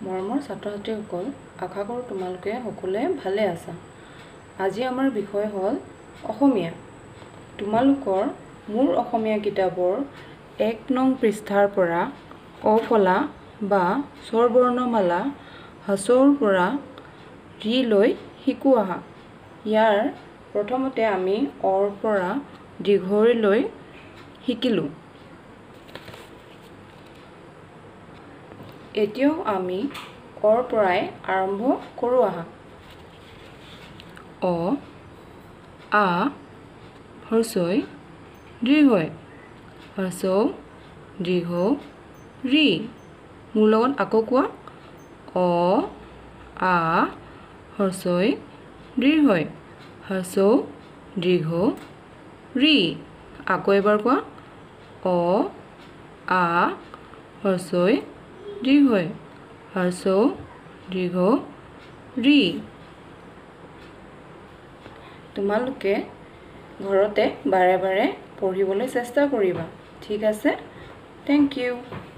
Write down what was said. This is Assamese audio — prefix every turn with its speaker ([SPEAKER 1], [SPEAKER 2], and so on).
[SPEAKER 1] মৰমৰ ছাত্ৰ-ছাত্ৰীসকল, আশা কৰোঁ তোমালোকে সকলোৱে ভালে আছা। আজি আমাৰ বিষয় হ'ল অসমীয়া। তোমালোকৰ মোৰ অসমীয়া কিতাপৰ ১ নং পৃষ্ঠাৰ পৰা অফলা বা স্বৰবৰ্ণমালা হ্ৰস্বৰ পৰা ৰি লৈ শিকো আহা। ইয়াৰ প্ৰথমতে আমি অৰ পৰা দীৰ্ঘলৈ শিকিলোঁ। এতিয়াও আমি অৰ পৰাই আৰম্ভ কৰোঁ আহা। অ, আ, হ্ৰস্বই দীৰ্ঘই, হ্ৰস্বউ দীৰ্ঘউ ৰি। মোৰ লগত আকৌ কোৱা। অ, আ, হ্ৰস্বই দীৰ্ঘই, হ্ৰস্বউ দীৰ্ঘউ ৰি। আকৌ এবাৰ কোৱা। অ, আ, হ্ৰস্বই দীৰ্ঘই, হ্ৰস্বউ দীৰ্ঘউ ৰি। তোমালোকে ঘৰতে বাৰে বাৰে পঢ়িবলৈ চেষ্টা কৰিবা। ঠিক আছে? Thank U.